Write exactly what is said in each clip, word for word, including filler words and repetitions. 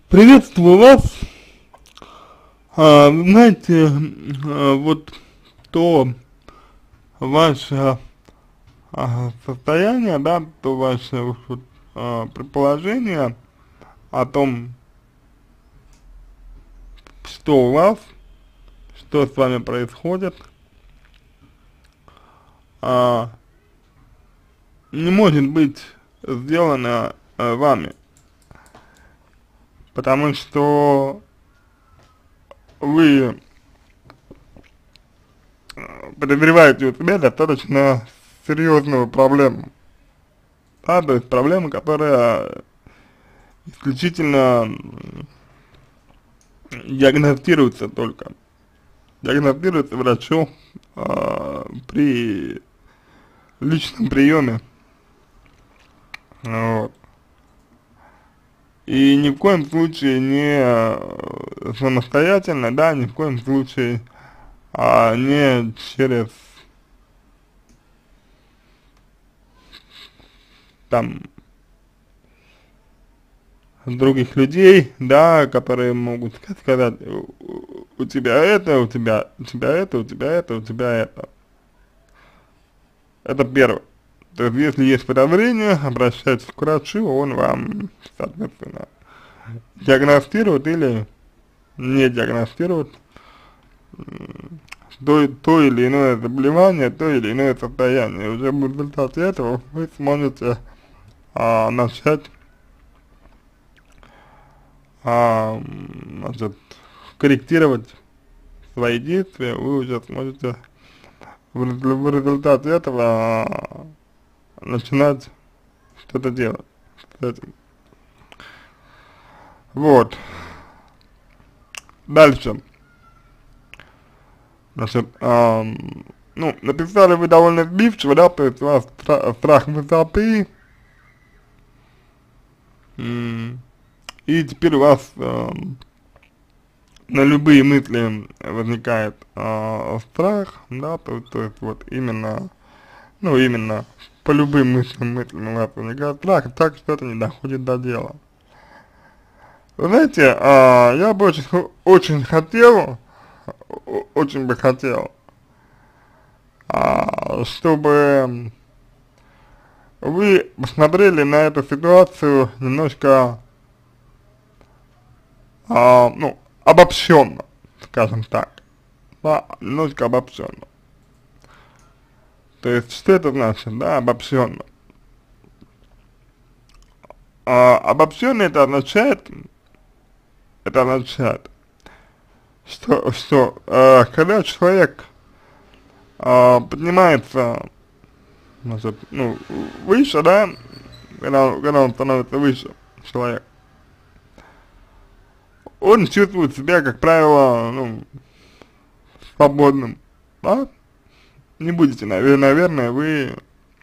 Приветствую вас. А, вы знаете, а, вот то ваше а, состояние, да, то ваше вот, а, предположение о том, что у вас, что с вами происходит, а, не может быть сделано а, вами, потому что вы подозреваете у себя достаточно серьезную проблему, да, то есть проблему, которая исключительно диагностируется только, диагностируется врачом э, при личном приеме, вот. И ни в коем случае не э, самостоятельно, да, ни в коем случае а не через там других людей, да, которые могут сказать, у, у тебя это, у тебя, у тебя это, у тебя это, у тебя это. Это первое. То есть, если есть подозрение, обращайтесь к врачу, он вам, соответственно, диагностирует или не диагностирует то, то или иное заболевание, то или иное состояние. Уже в результате этого вы сможете а, начать а, значит, корректировать свои действия, вы уже сможете в, в результате этого а, начинать что-то делать с этим. Вот. Дальше. Значит, а, ну, написали вы довольно сбивчиво, да, то есть у вас стра страх высоты, и теперь у вас э, на любые мысли возникает э, страх, да, то, то есть вот именно, ну именно по любым мыслям, мыслям у вас возникает страх, так что это не доходит до дела. Вы знаете, э, я бы очень, очень хотел, очень бы хотел, э, чтобы вы посмотрели на эту ситуацию немножко а, ну, обобщенно, скажем так, да, немножко обобщенно. То есть, что это значит, да, обобщенно? А, обобщенно это означает, это означает, что, что э, когда человек э, поднимается, значит, ну, выше, да, когда, когда он становится выше, человек, он чувствует себя, как правило, ну, свободным, да? Не будете, наверное, наверное вы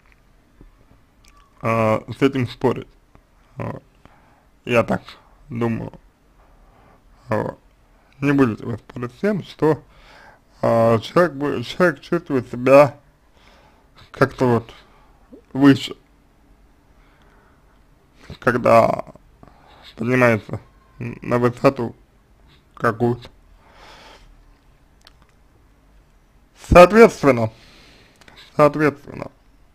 э, с этим спорить. Вот. Я так думаю. Вот. Не будете вы спорить с тем, что э, человек, человек чувствует себя как-то вот выше, когда поднимается на высоту какую-то. Соответственно, соответственно,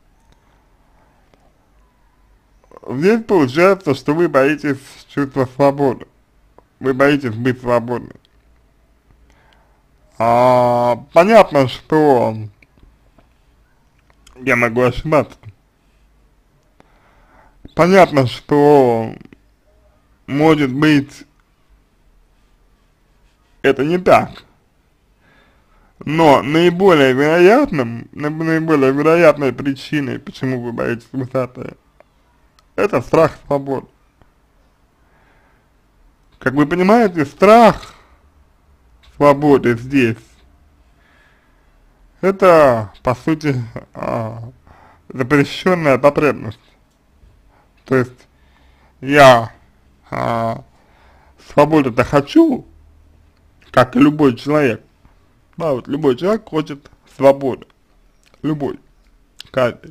здесь получается, что вы боитесь чувства свободы, вы боитесь быть свободным. А, понятно, что я могу ошибаться. Понятно, что может быть это не так. Но наиболее вероятным, наиболее вероятной причиной, почему вы боитесь высоты, это страх свободы. Как вы понимаете, страх свободы здесь, это, по сути, а, запрещенная потребность. То есть, я а, свободу-то хочу, как и любой человек. Да, вот любой человек хочет свободы. Любой. Каждый.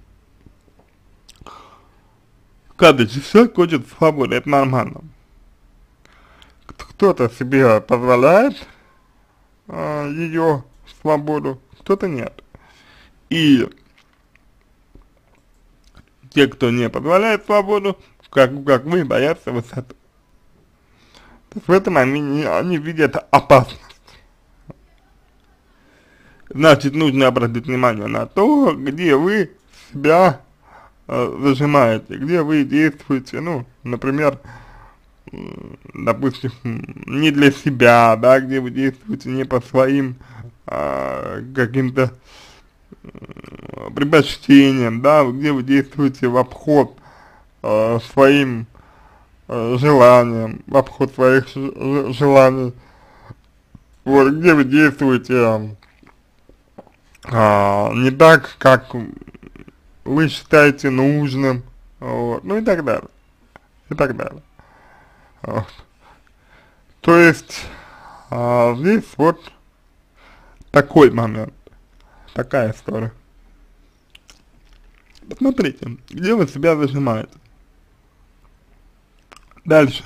Каждый человек хочет свободы, это нормально. кто-то себе позволяет э, ее свободу, кто-то нет. И те, кто не позволяет свободу, как, как вы, боятся высоты. То есть в этом они, они видят опасность. Значит, нужно обратить внимание на то, где вы себя э, зажимаете, где вы действуете, ну, например, допустим, не для себя, да, где вы действуете не по своим э, каким-то э, предпочтениям, да, где вы действуете в обход э, своим э, желаниям, в обход своих желаний, вот, где вы действуете э, не так, как вы считаете нужным, вот, ну и так далее, и так далее. Вот. То есть, а, здесь вот такой момент, такая история. Посмотрите, где вы себя зажимаете. Дальше.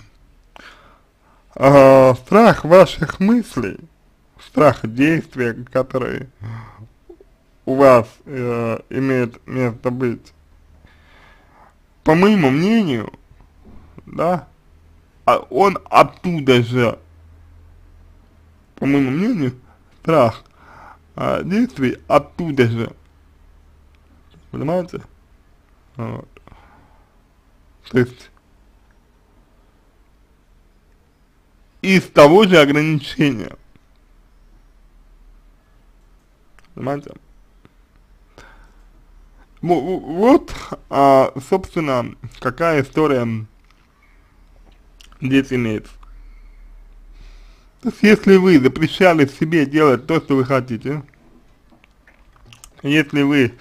А, страх ваших мыслей, страх действия, которые у вас э, имеет место быть, по моему мнению, да, а он оттуда же, по моему мнению, страх а, действий оттуда же, понимаете? Вот. То есть из того же ограничения, понимаете? Вот, а, собственно, какая история здесь имеется. То есть, если вы запрещали себе делать то, что вы хотите, если вы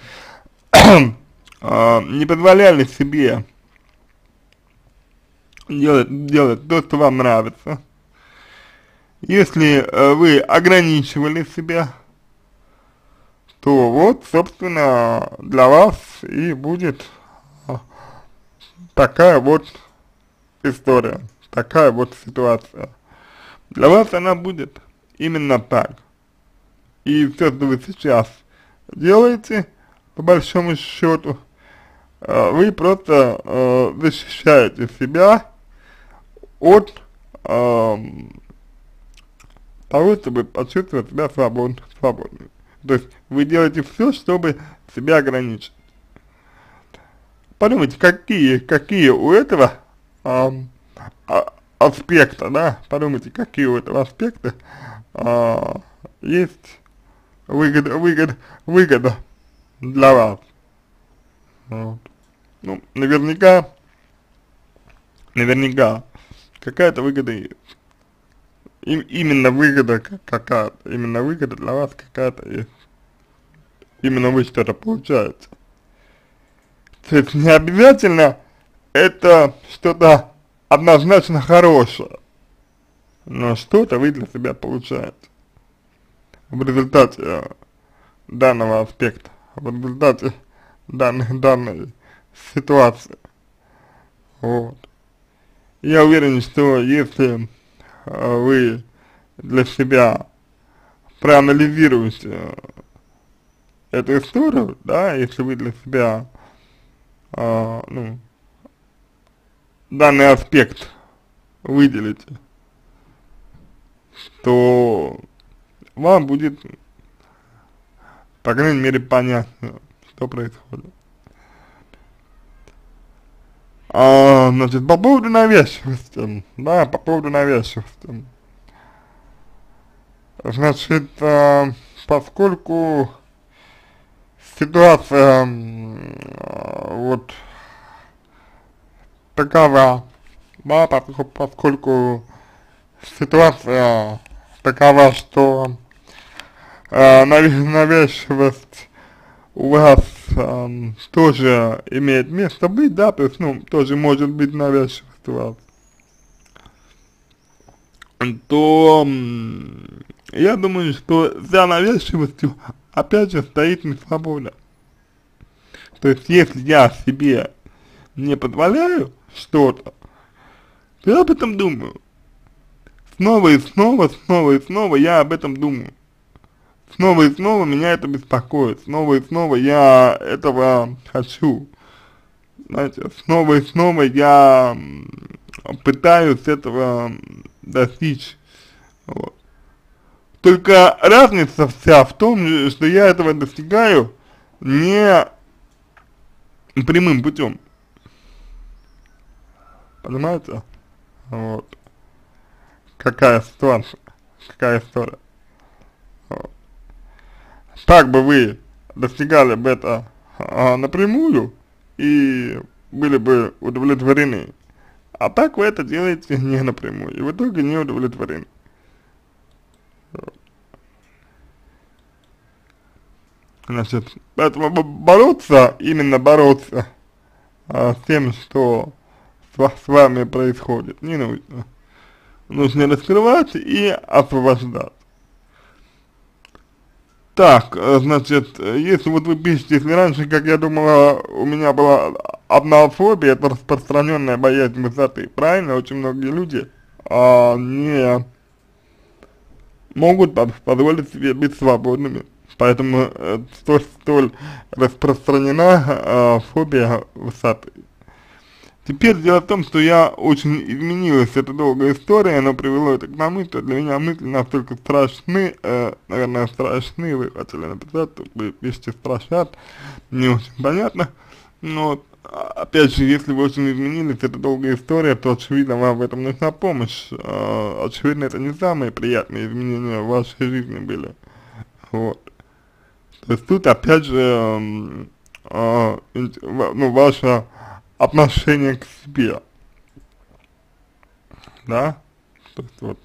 а, не позволяли себе делать, делать то, что вам нравится, если а, вы ограничивали себя, то вот, собственно, для вас и будет а, такая вот история, такая вот ситуация. Для вас она будет именно так. И все, что вы сейчас делаете, по большому счету, э, вы просто э, защищаете себя от э, того, чтобы почувствовать себя свобод, свободным. То есть вы делаете все, чтобы себя ограничить. Подумайте, какие, какие у этого э, а, аспекта, да, подумайте, какие у этого аспекта э, есть выгода, выгода, выгода для вас. Вот. Ну, наверняка, наверняка, какая-то выгода есть. И, именно выгода какая-то, именно выгода для вас какая-то есть. Именно вы что-то получаете. То есть не обязательно это что-то однозначно хорошее, но что-то вы для себя получаете в результате э, данного аспекта, в результате данной, данной ситуации. Вот. Я уверен, что если э, вы для себя проанализируете э, эту историю, да, если вы для себя э, ну, данный аспект выделите, то вам будет, по крайней мере, понятно, что происходит. А, значит, по поводу навязчивости, да, по поводу навязчивости. Значит, а, поскольку ситуация а, вот такова, да, поскольку, поскольку ситуация такова, что э, навязчивость у вас э, тоже имеет место быть, да, то есть, ну, тоже может быть навязчивость у вас, то я думаю, что за навязчивостью опять же стоит несвобода. То есть, если я себе не позволяю что-то, то я об этом думаю. снова и снова, снова и снова я об этом думаю. Снова и снова меня это беспокоит, снова и снова я этого хочу. Знаете, снова и снова я пытаюсь этого достичь. Вот. Только разница вся в том, что я этого достигаю не прямым путем. Понимаете? Вот. Какая ситуация, какая история. Вот. Так бы вы достигали бы это а, напрямую и были бы удовлетворены. А так вы это делаете не напрямую, и в итоге не удовлетворены. Вот. Значит, поэтому бороться, именно бороться а, с тем, что с, с вами происходит, не нужно. Нужно раскрывать и освобождать. Так, значит, если вот вы пишете, если раньше, как я думала, у меня была одна фобия, это распространенная боязнь высоты, правильно? Очень многие люди а, не могут позволить себе быть свободными, поэтому э, столь, столь распространена э, фобия высоты. Теперь дело в том, что я очень изменилась, это долгая история, но привело это к тому, что для меня мысли настолько страшны, э, наверное, страшны, вы хотели написать, тут вы пишете страшат, не очень понятно, но, опять же, если вы очень изменились, это долгая история, то, очевидно, вам в этом нужна помощь, э, очевидно, это не самые приятные изменения в вашей жизни были, вот. То есть тут, опять же, э, э, ну, ваша отношение к себе, да, то есть вот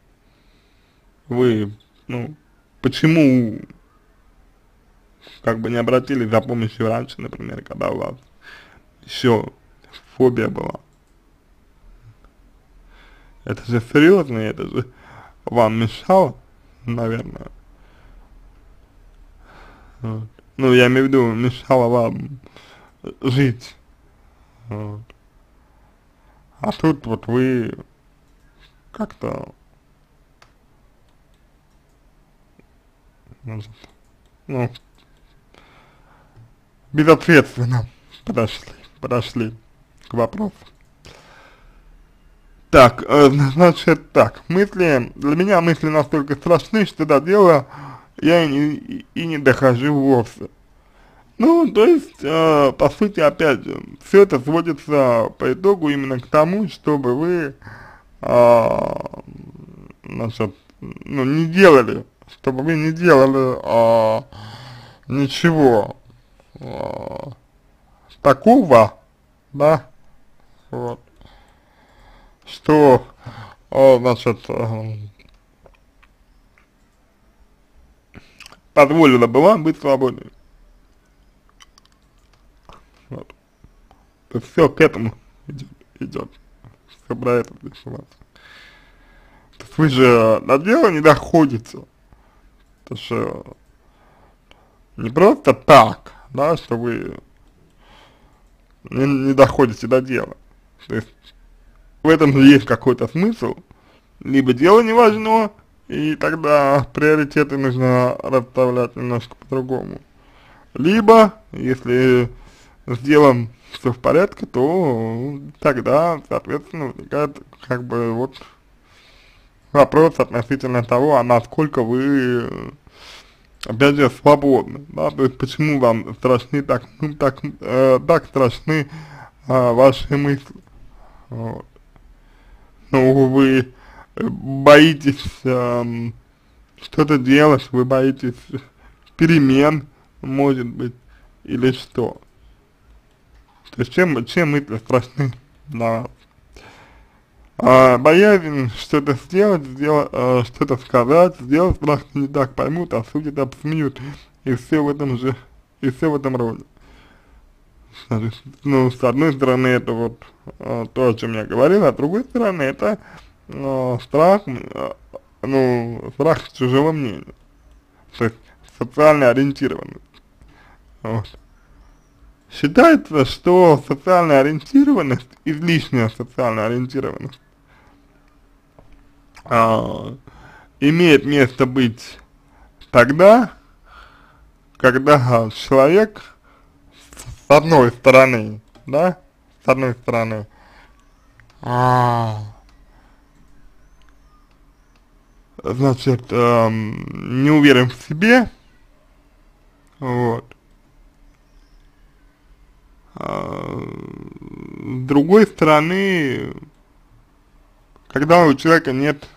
вы, ну, почему как бы не обратились за помощью раньше, например, когда у вас еще фобия была, это же серьезно, это же вам мешало, наверное, вот. Ну, я имею в виду, мешало вам жить. Вот. А тут вот вы как-то, ну, безответственно подошли, подошли к вопросу. Так, э, значит так, мысли, для меня мысли настолько страшны, что до дела я и не, и не дохожу вовсе. Ну, то есть, э, по сути, опять же, все это сводится по итогу именно к тому, чтобы вы, э, значит, ну, не делали, чтобы вы не делали э, ничего э, такого, да, вот, что, э, значит, э, позволило бы вам быть свободными. Вот. То есть все к этому идет, идет. Все про это здесь у вас. То есть вы же до дела не доходите. Это же не просто так, да, что вы не, не доходите до дела. То есть в этом же есть какой-то смысл. Либо дело не важно, и тогда приоритеты нужно расставлять немножко по-другому. Либо, если с делом все в порядке, то тогда, соответственно, возникает как бы вот вопрос относительно того, а насколько вы, опять же, свободны, да, то есть почему вам страшны так, ну, так, э, так страшны э, ваши мысли, вот. Ну, вы боитесь э, что-то делать, вы боитесь перемен, может быть, или что. То есть чем, чем мысли страшны для вас? А, боязнь что-то сделать, сделать, а, что-то сказать, сделать, страшно не так поймут, осудят, обсмеют, и все в этом же, и все в этом роде. Значит, ну, с одной стороны, это вот а, то, о чем я говорил, а с другой стороны, это а, страх, а, ну, страх чужого мнения, то есть социально ориентированный. Вот. Считается, что социальная ориентированность, излишняя социальная ориентированность, а, имеет место быть тогда, когда человек с одной стороны, да, с одной стороны, а, значит, эм, не уверен в себе, вот, а, с другой стороны, когда у человека нет,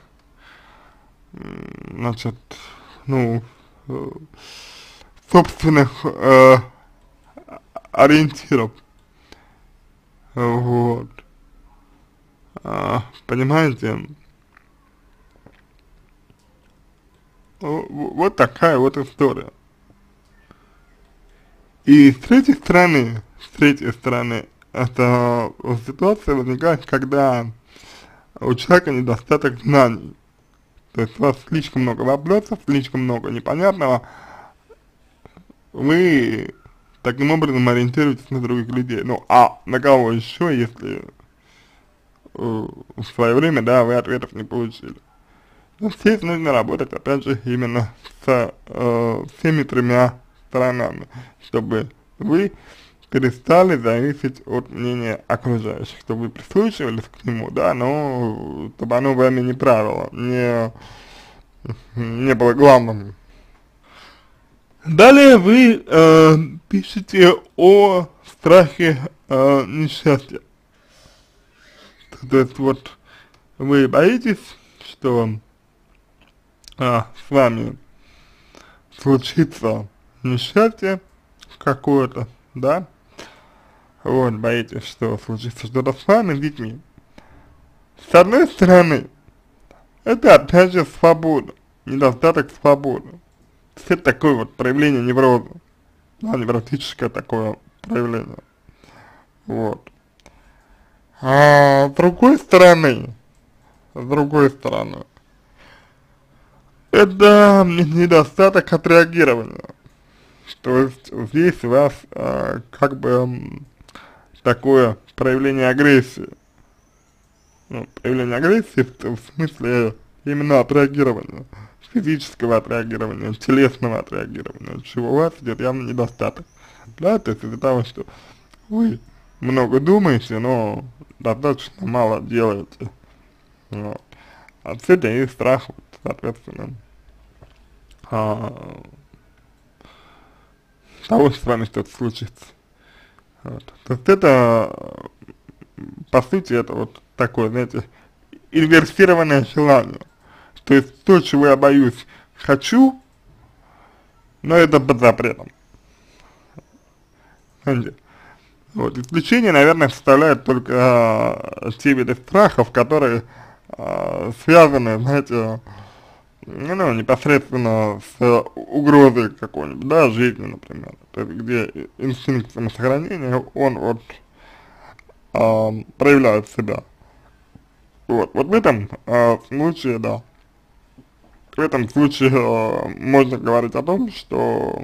значит, ну, э, собственных э, ориентиров, вот, а, понимаете, вот такая вот история. И с третьей стороны, с третьей стороны, эта ситуация возникает, когда у человека недостаток знаний. То есть у вас слишком много вопросов, слишком много непонятного, вы таким образом ориентируетесь на других людей. Ну, а на кого еще, если э, в свое время, да, вы ответов не получили. Но здесь нужно работать, опять же, именно с э, всеми тремя сторонами, чтобы вы перестали зависеть от мнения окружающих, чтобы вы прислушивались к нему, да, но чтобы оно вами не правило, не, не было главным. Далее вы э, пишете о страхе э, несчастья. То есть вот вы боитесь, что а, с вами случится несчастье какое-то, да, вот, боитесь, что случится что-то с вами, с детьми. С одной стороны, это опять же свобода, недостаток свободы. То есть это такое вот проявление невроза, да, невротическое такое проявление, вот. А с другой стороны, с другой стороны, это недостаток отреагирования. То есть здесь у вас а, как бы м, такое проявление агрессии. Ну, проявление агрессии в, в смысле именно отреагирования, физического отреагирования, телесного отреагирования, чего у вас идет явно недостаток. Да, то есть из-за того, что вы много думаете, но достаточно мало делаете. Вот. Отсюда и страх, вот, соответственно, а, того, что с вами что-то случится. Вот. То есть это, по сути, это вот такое, знаете, инверсированное желание. То есть то, чего я боюсь, хочу, но это под запретом. Знаете? Вот. Исключение, наверное, составляют только а, те виды страхов, которые а, связаны, знаете, ну, непосредственно с угрозой какой-нибудь, да, жизни, например. То есть, где инстинкт самосохранения, он вот а, проявляет себя. Вот, вот в этом а, случае, да, в этом случае а, можно говорить о том, что,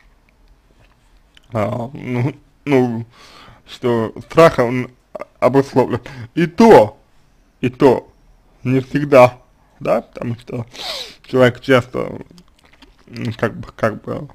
а, ну, ну, что страх, он обусловлен. И то, и то, не всегда, да, потому что человек часто, как бы, как бы,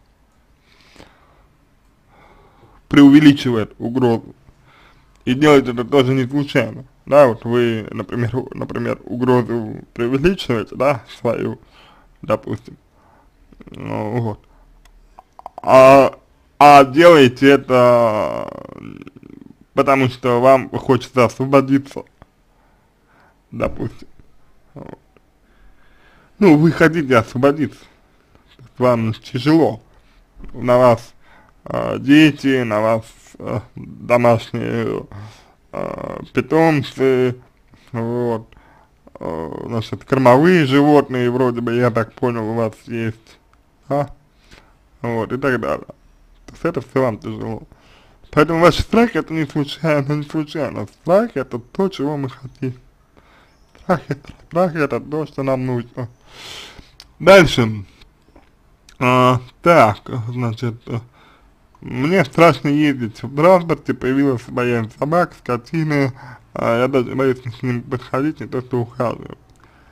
преувеличивает угрозу, и делает это тоже не случайно, да, вот вы, например, например, угрозу преувеличиваете, да, свою, допустим, ну, вот, а, а делаете это потому что вам хочется освободиться, допустим, вот. Ну, вы хотите освободиться, вам тяжело, на вас э, дети, на вас э, домашние э, питомцы, вот, э, значит, кормовые животные, вроде бы, я так понял, у вас есть, а? Вот, и так далее. То есть это все вам тяжело. Поэтому ваш страх это не случайно, не случайно. Страх это то, чего мы хотим. Страх это, страх это то, что нам нужно. Дальше. А, так, значит, мне страшно ездить в транспорте, появилась боязнь собак, скотины, а, я даже боюсь с ним подходить, не то что ухаживать.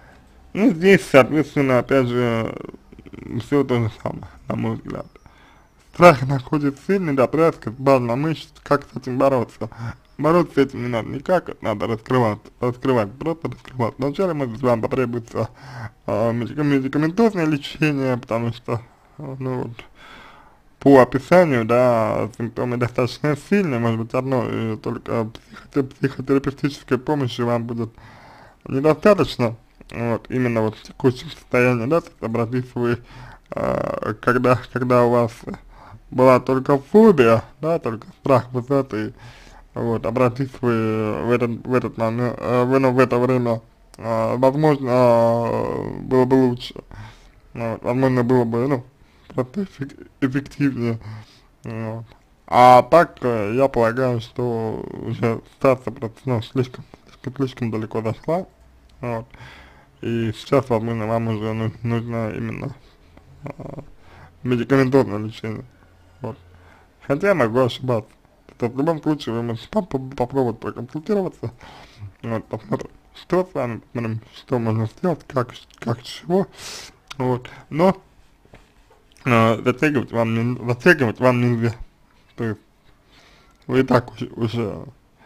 Ну, здесь, соответственно, опять же, все то же самое, на мой взгляд. Страх находит сильный дотряс к базовым мышц, как с этим бороться. Бороться с этим не надо никак, это надо раскрывать, раскрывать, просто раскрывать. Вначале, может, вам потребуется э, медикаментозное лечение, потому что, э, ну вот, по описанию, да, симптомы достаточно сильные, может быть, одно, и только психо психотерапевтической помощи вам будет недостаточно, вот, именно вот в текущем состоянии, да, то есть обратись вы, э, когда, когда у вас была только фобия, да, только страх высоты, вот, обратись вы в этот, в этот момент, э, в, ну, в это время, э, возможно, э, было бы лучше, вот, возможно, было бы, ну, просто эффек эффективнее, вот. А так, э, я полагаю, что уже ситуация просто, ну, слишком, слишком, слишком далеко зашла, вот, и сейчас, возможно, вам уже ну, нужно именно а, медикаментозное лечение, вот. Хотя я могу ошибаться. То в любом случае вы можете поп попробовать проконсультироваться, вот, посмотрим, что с вами, посмотрим, что можно сделать, как, как чего, вот, но э, затягивать вам не, затягивать вам нельзя, то есть вы и так уже, уже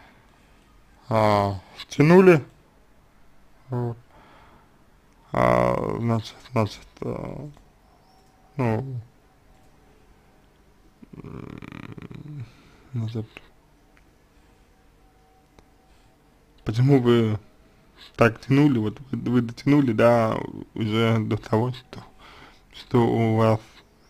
а, тянули, вот, а, значит, значит, а, ну, значит, почему вы так тянули, вот вы, вы дотянули, да, уже до того, что, что у вас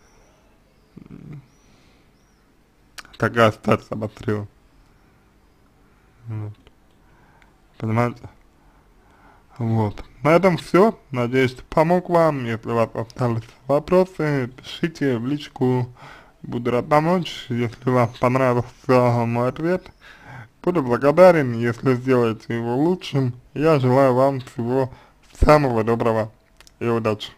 такая ситуация обострила, вот, понимаете? Вот, на этом все, надеюсь, что помог вам, если у вас остались вопросы, пишите в личку, буду рад помочь, если вам понравился мой ответ, буду благодарен, если сделаете его лучшим, я желаю вам всего самого доброго и удачи.